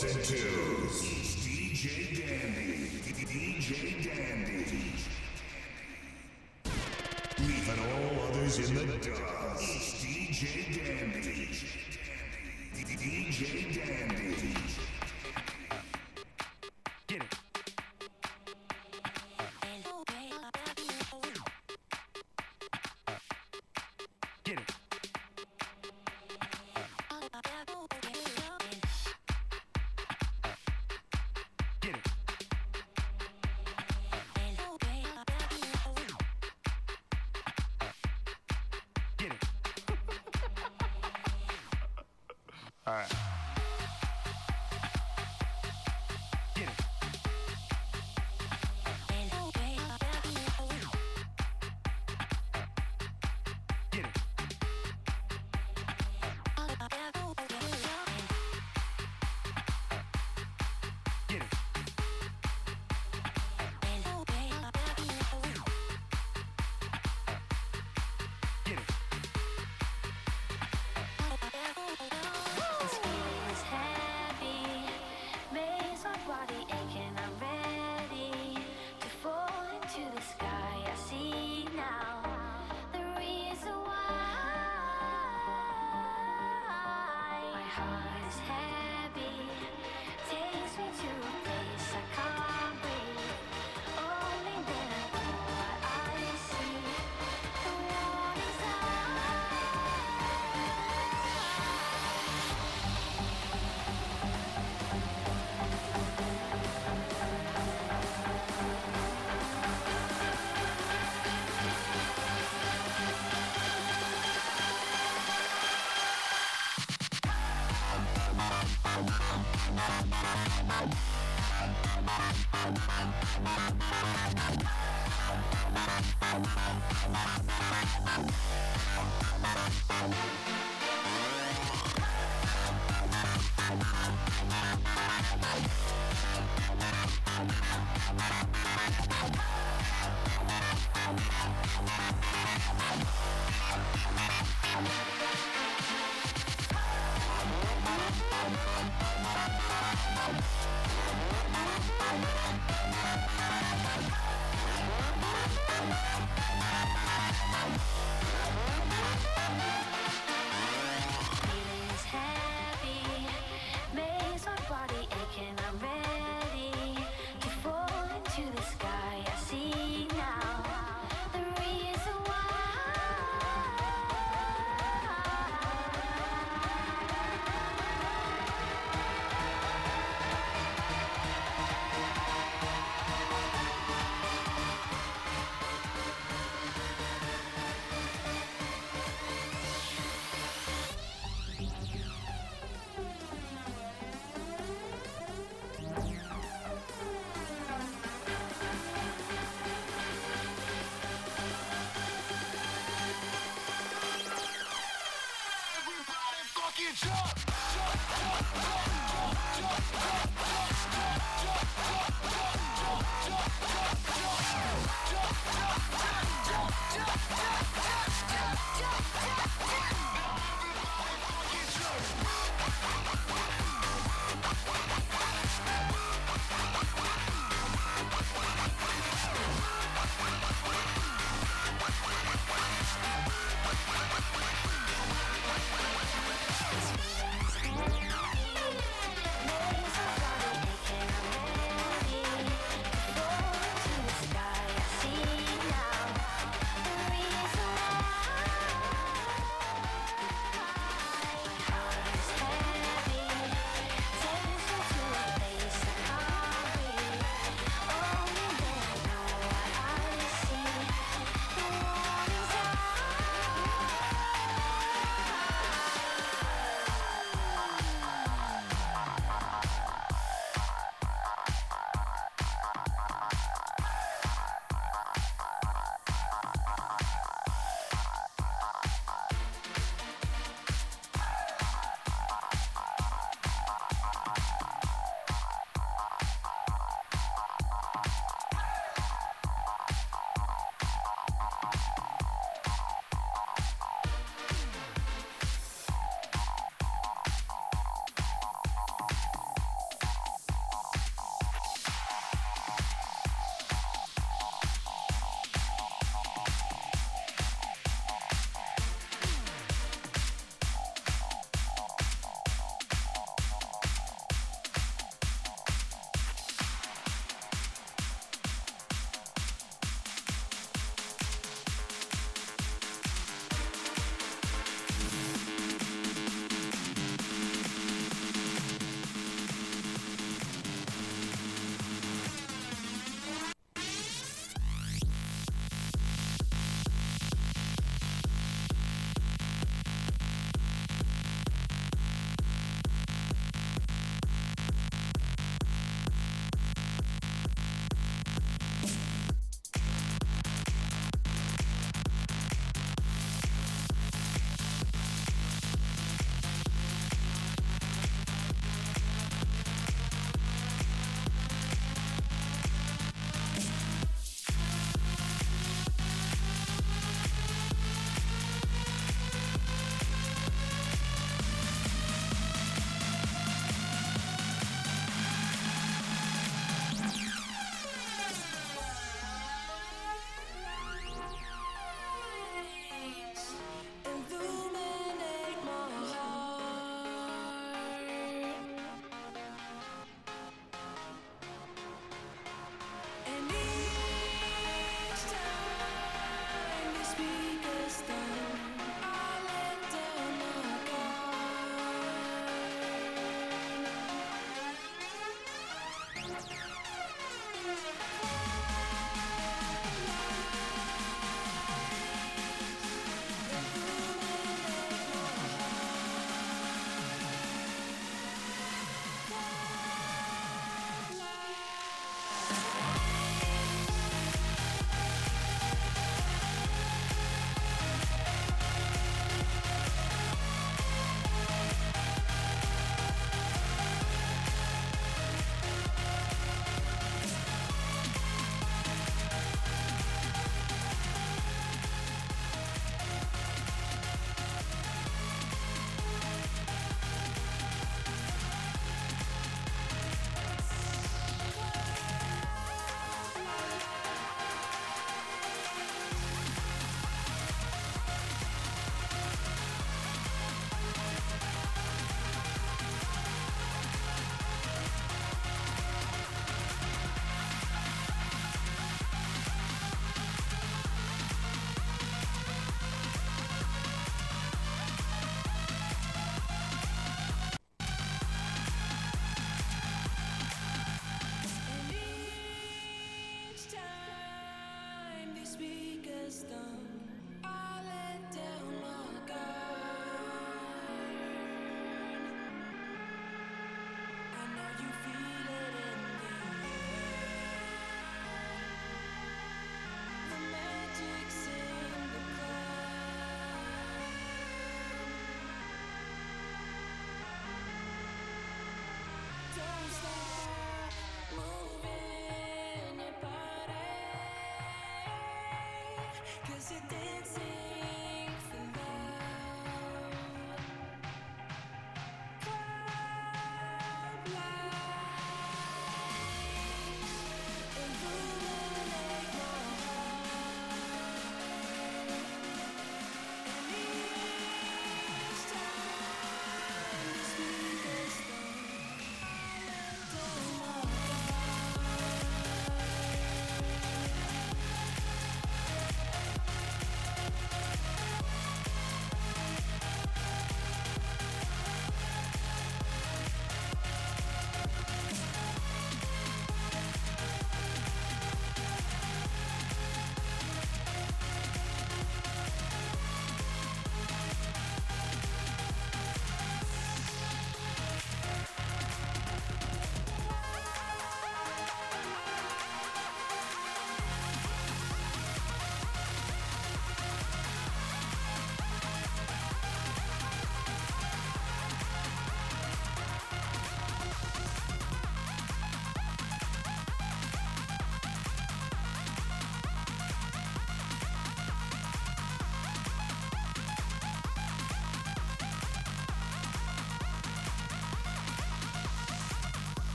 ones and twos. It's DJ Dandy. DJ Dandy. Leaving all others in the dust. It's DJ Dandy. DJ Dandy. Get it. Get it. Get it. Get it. All right. Get it. Get it. Get it. Get it. This feeling is heavy, makes my body ache and I'm ready to fall into the sky. I see now the reason why my heart is heavy, takes me to a place I can't breathe. Only then I know what I see. The warning's out.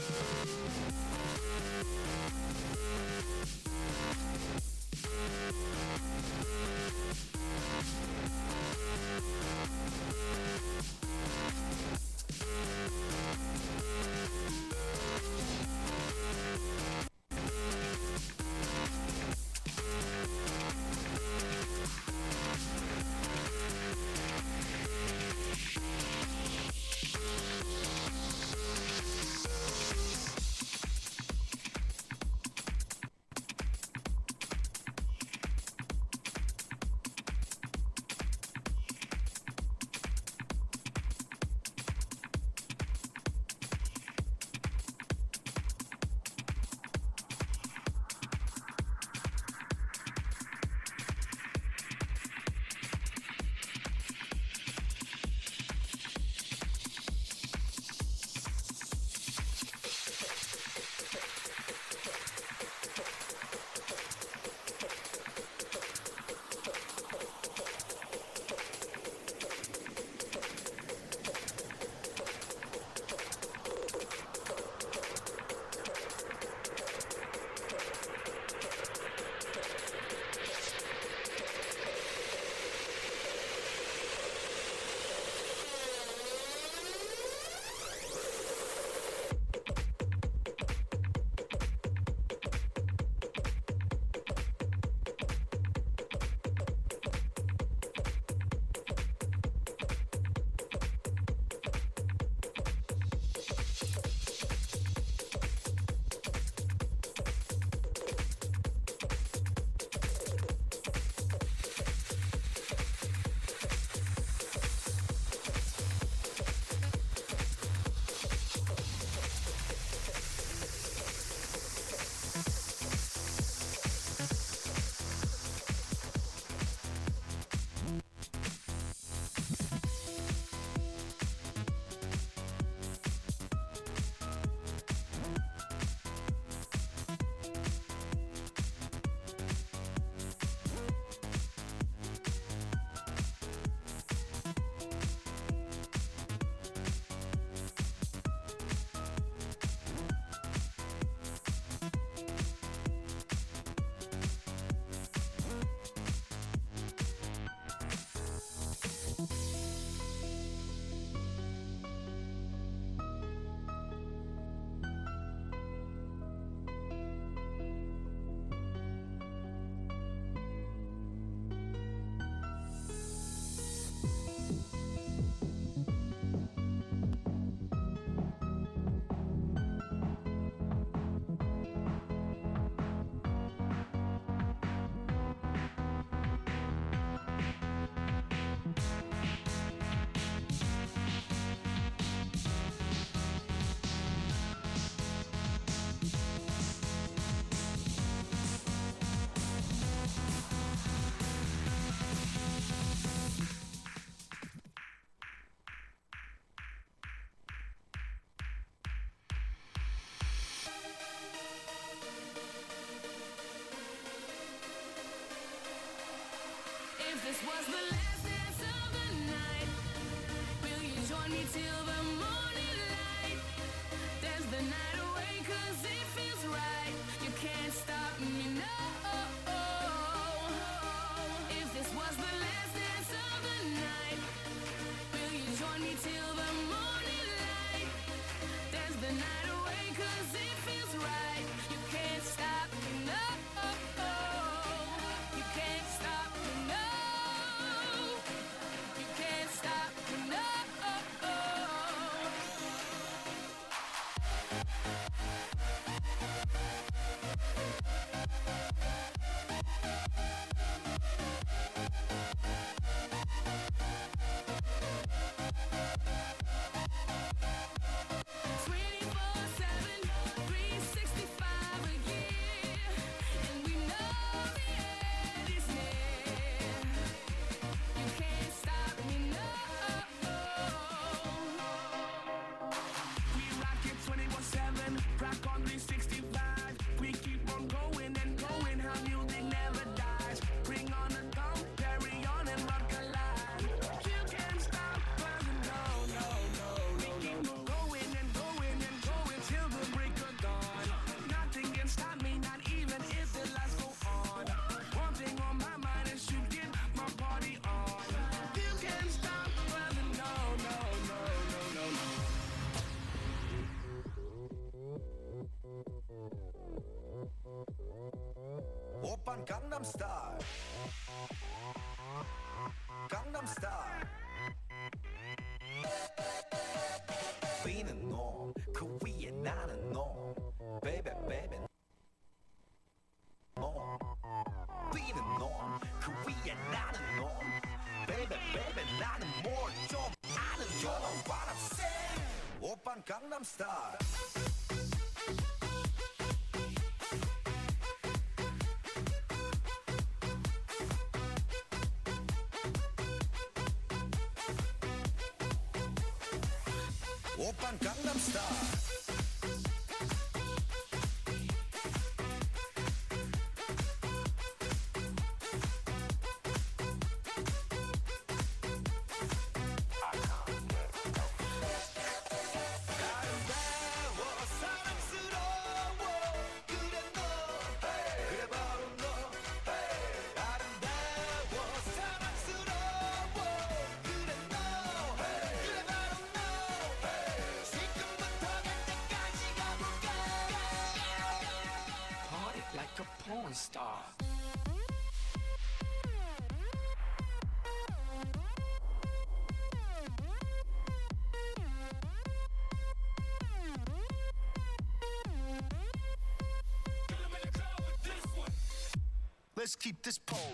If this was the last dance of the night, will you join me till the morning light? Dance the night away 'cause it feels right. You can't stop me, no. If this was the last dance of the night, will you join me till the morning light? Dance the night away 'cause it feels right. You can't stop me, no. You can't stop me, no. You can't stop me, no. 오빤 강남스타일 강남스타일 비는 놈 그 위에 나는 놈 Baby baby 놈 비는 놈 그 위에 나는 놈 Baby baby 나는 뭘 좀 아는 놈 What I'm saying 오빤 강남스타일 오빤 강남스타일 Party like a porn star. Let's keep this pole.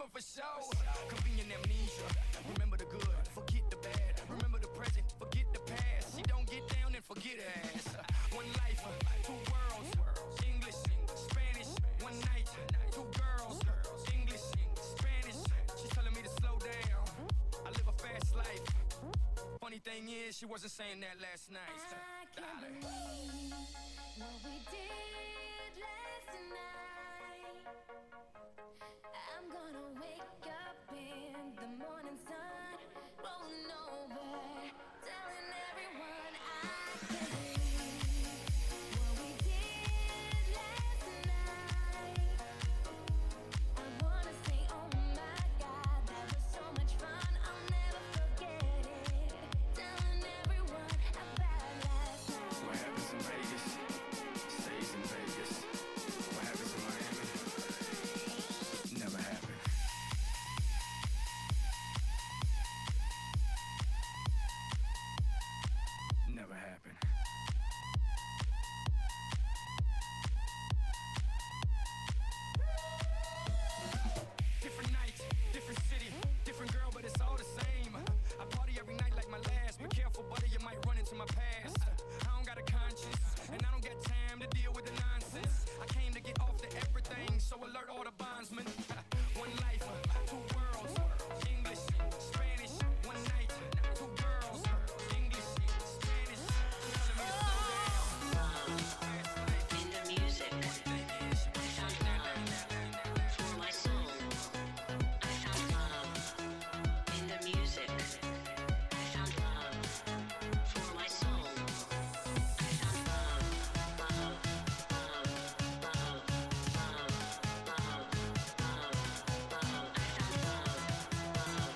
remember for sure. Convenient amnesia. Remember the good, forget the bad. Remember the present, forget the past. She don't get down and forget her ass. One life, two worlds. English, Spanish. One night, two girls. English, Spanish. She's telling me to slow down. I live a fast life. Funny thing is, she wasn't saying that last night. I can't believe what we did last night. I'm gonna wake up in the morning sun, rolling over, telling everyone I can't believe what we did last night. I wanna say, oh my God, that was so much fun. I'll never forget it. Telling everyone about last night. What happens in Vegas stays in Vegas. What happens in Miami never happened. Never happened. Different night, different city, different girl, but it's all the same. I party every night like my last. Be careful, buddy, you might run into my past. I don't got a conscience, and I don't got time to deal with the nonsense. I came to get off to everything, so alert all the bondsmen. One life, two worlds. English, Spanish. One night, two girls. English, Spanish. Telling me to slow down. Fast life. In the music, Thing is, she was saying that. for my soul, I found love. In the music, I found love. For my soul, I found love. Love, love, love, love, love, love, love. I found love. Love,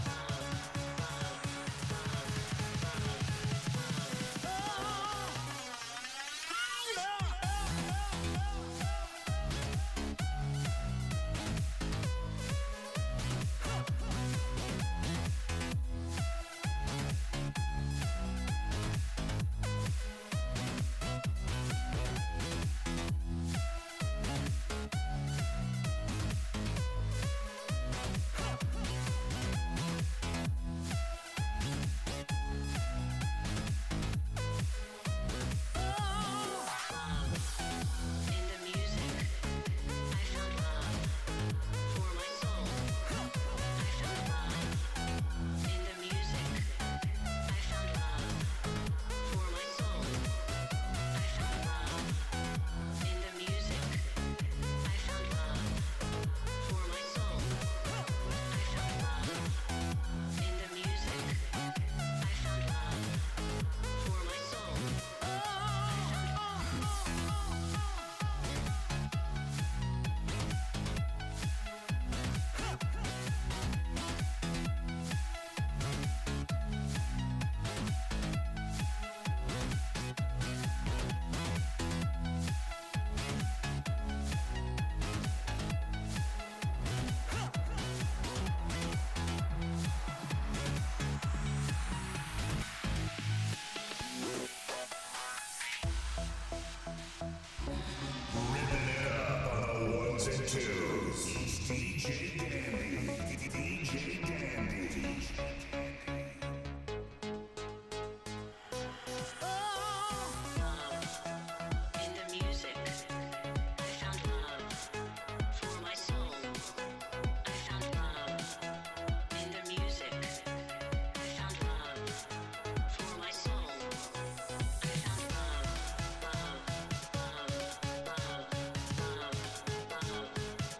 in the music, I found love. For my soul, I found love. In the music, I found love. For my soul, I found love. In the music, I found love. For my soul, I found love. In the music, I found love. For my soul, Ripping it up on the ones and twos. DJ Dandy. DJ Dandy. in the music, I found love. For my soul, I found love. In the music, I found love. For my soul, I found love. Love, love, love, love, love,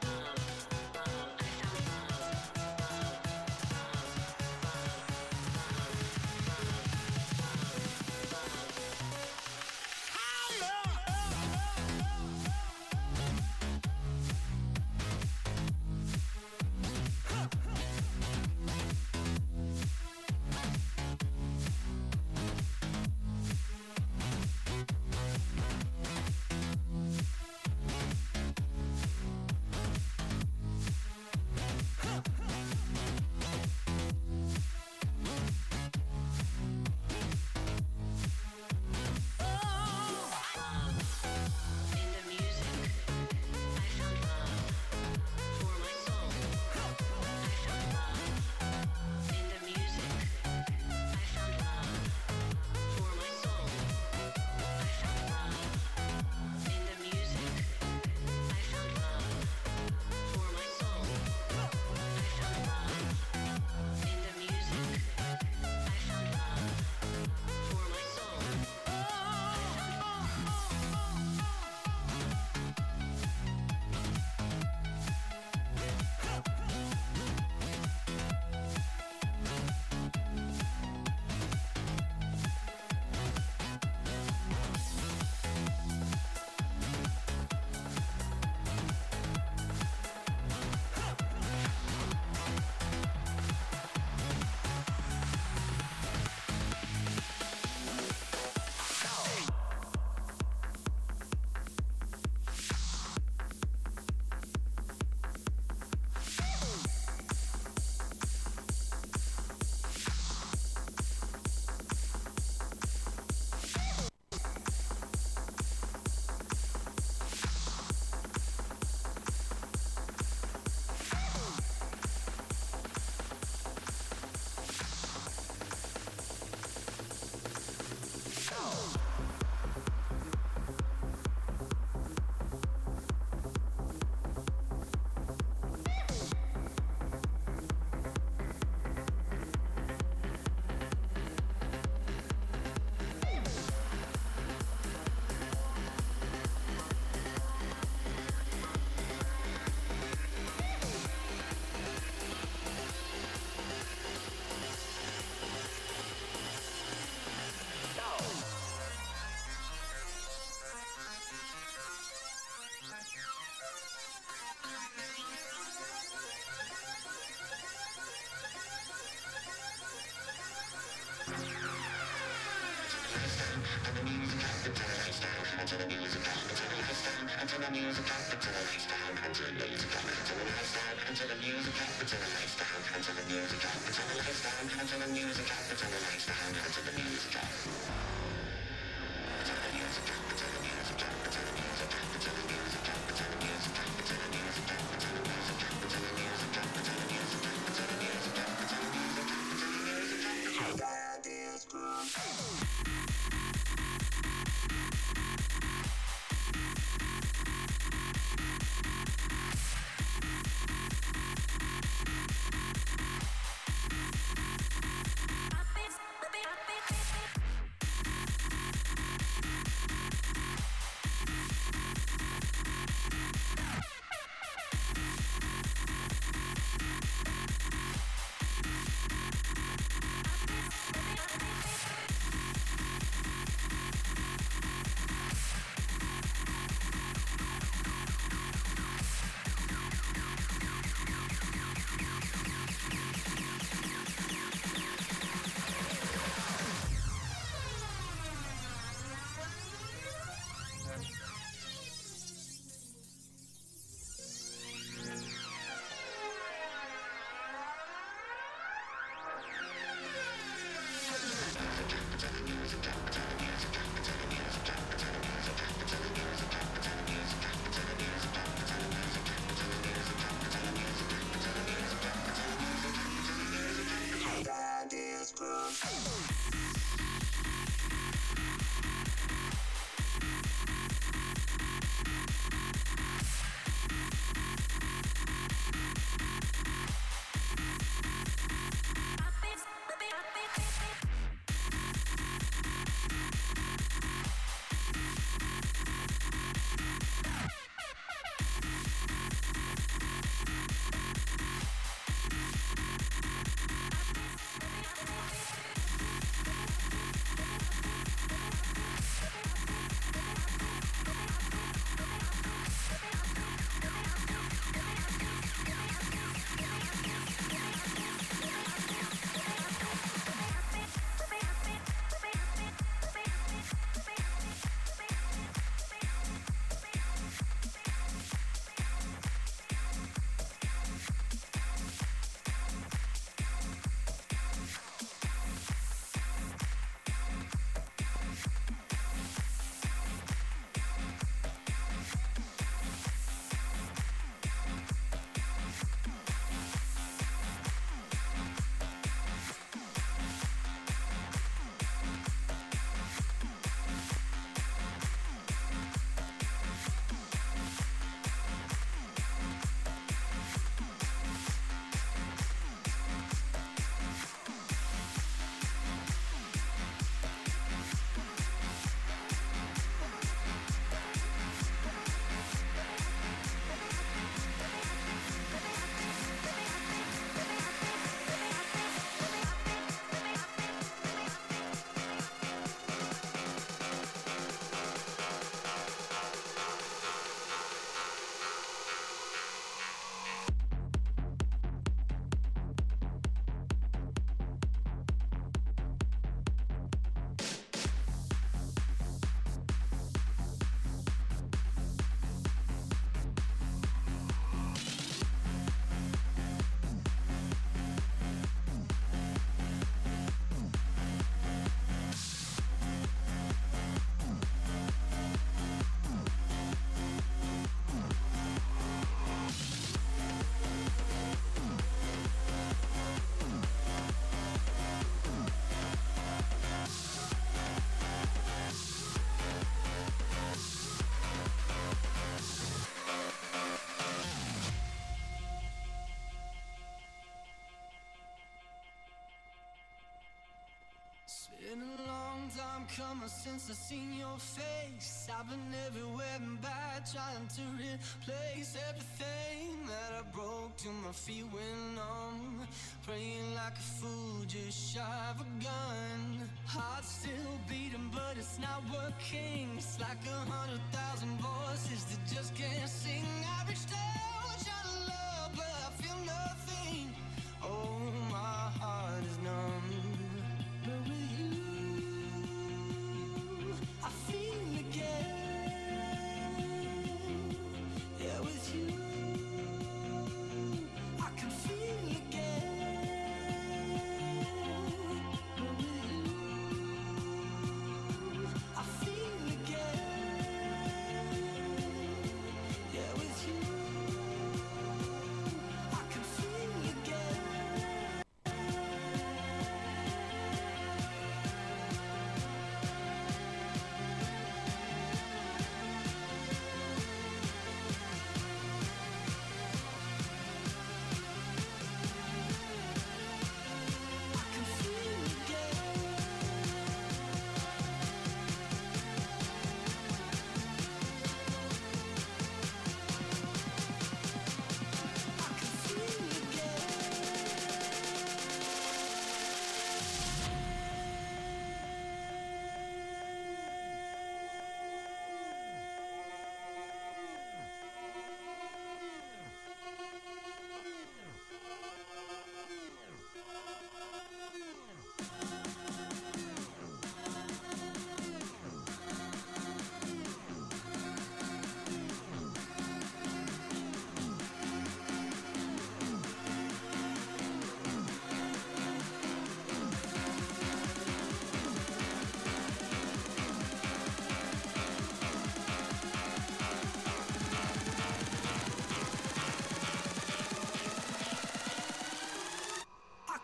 Been a long time coming since I seen your face. I've been everywhere and back, trying to replace everything that I broke till my feet went numb. Praying like a fool, just shy of a gun. Heart still beating, but it's not working. It's like 100,000 voices that just can't sing. I reached out, trying to love, but I feel nothing. Oh, my heart is numb. But with you, I feel again.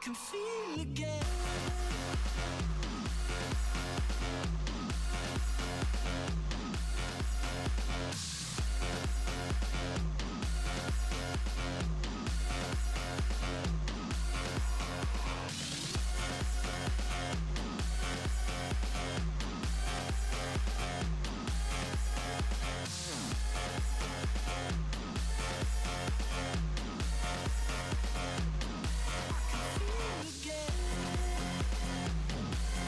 can feel again. I can feel again.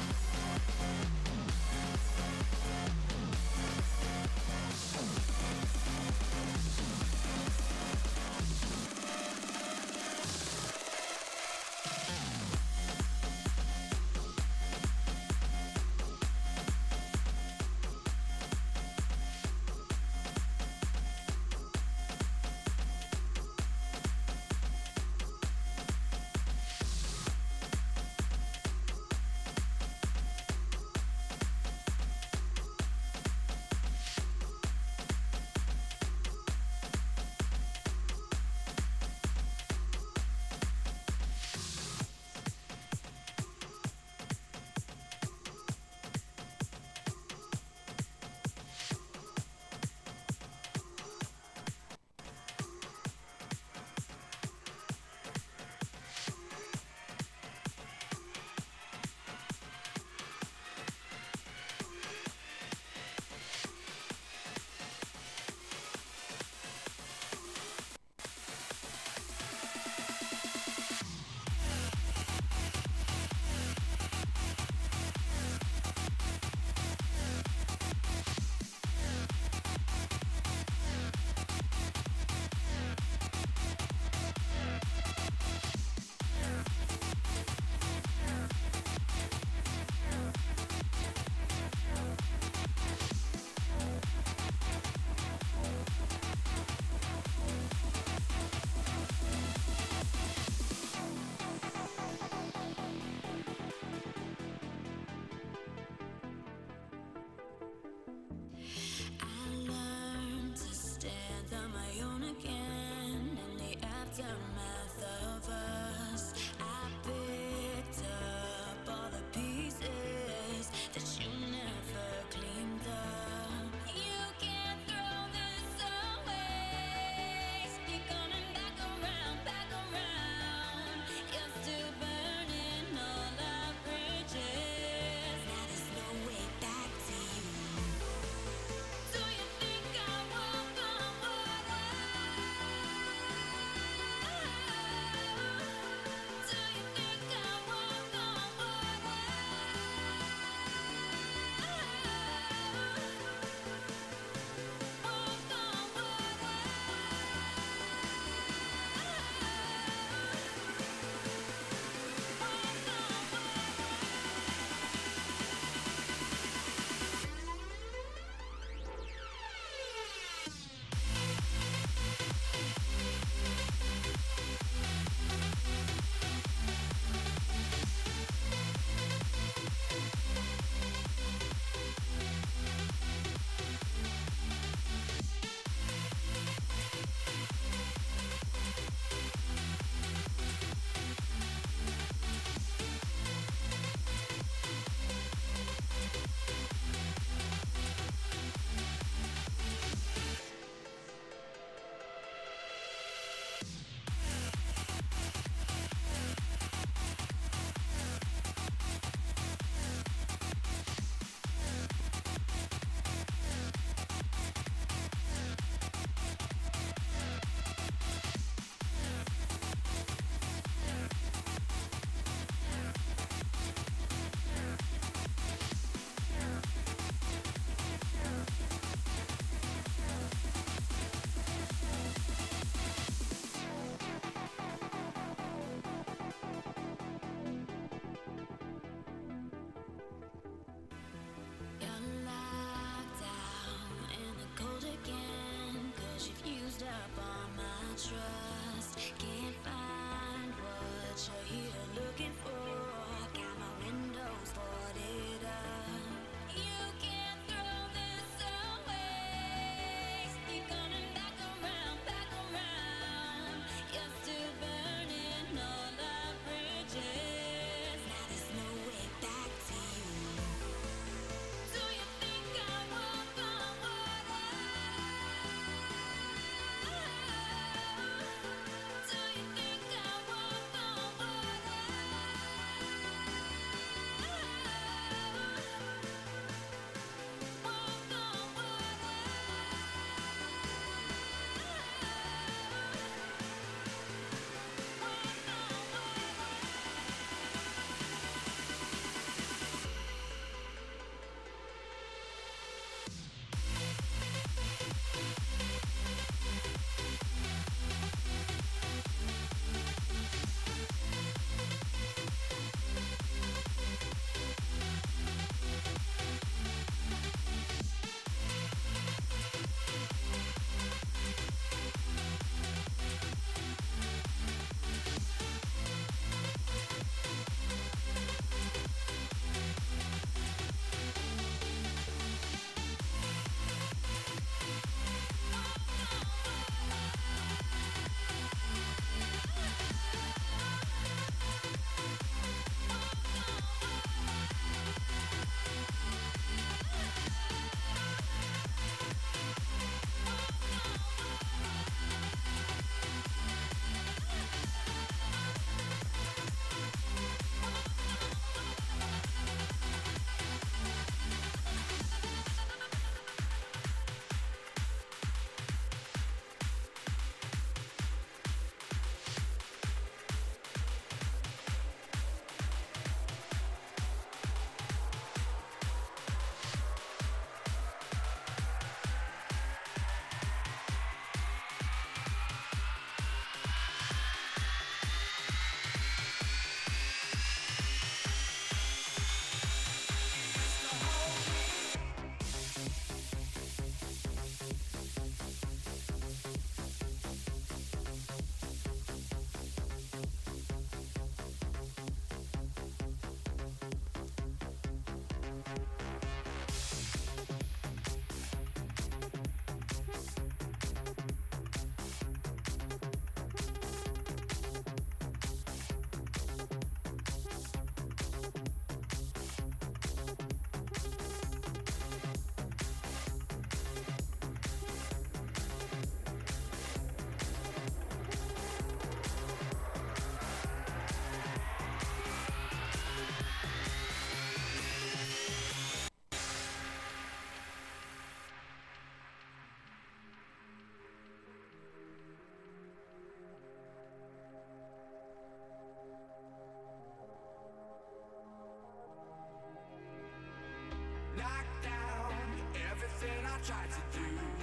I tried to do.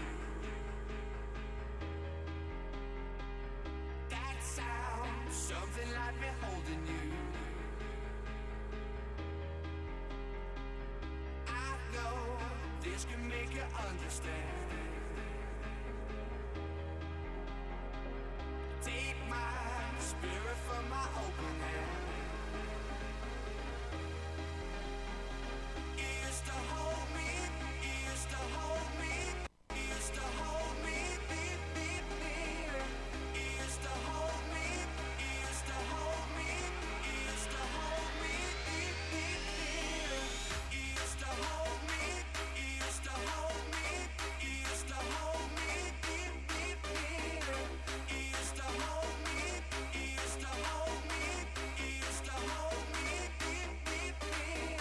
That sound, something like me holding you. I know this can make you understand. Take my spirit from my open hand. It used to hold me, it used to hold me, it used to hold me, beep, beep, beep. It used to hold me, it used to hold me, it used to hold me, beep, beep, beep. It used to hold me, it used to hold me, it used to hold me, beep, beep, beep. It used to hold me, it used to hold me, it used to hold me, beep, beep, beep.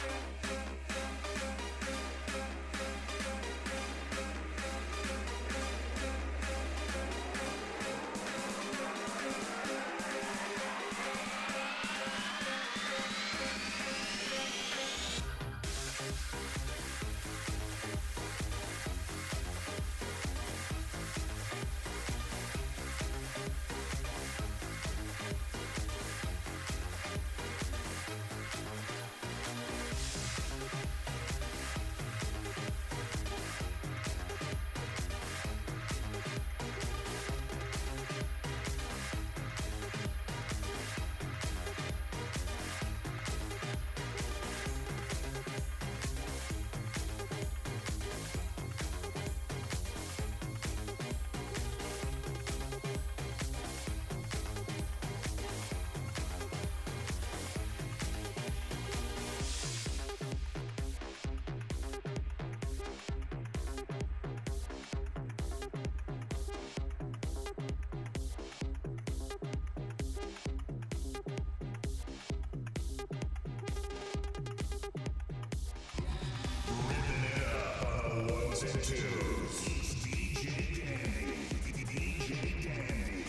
Ones and twos. DJ Dandy. DJ Dandy.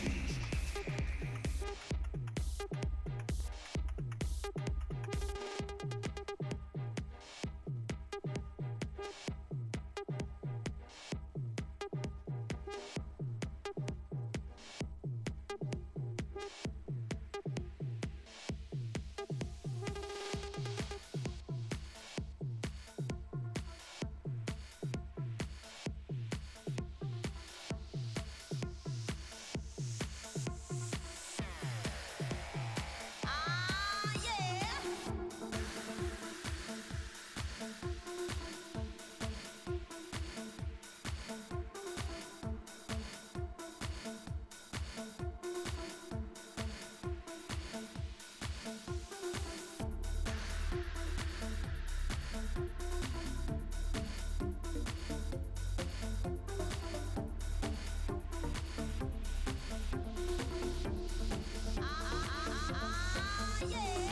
Yeah.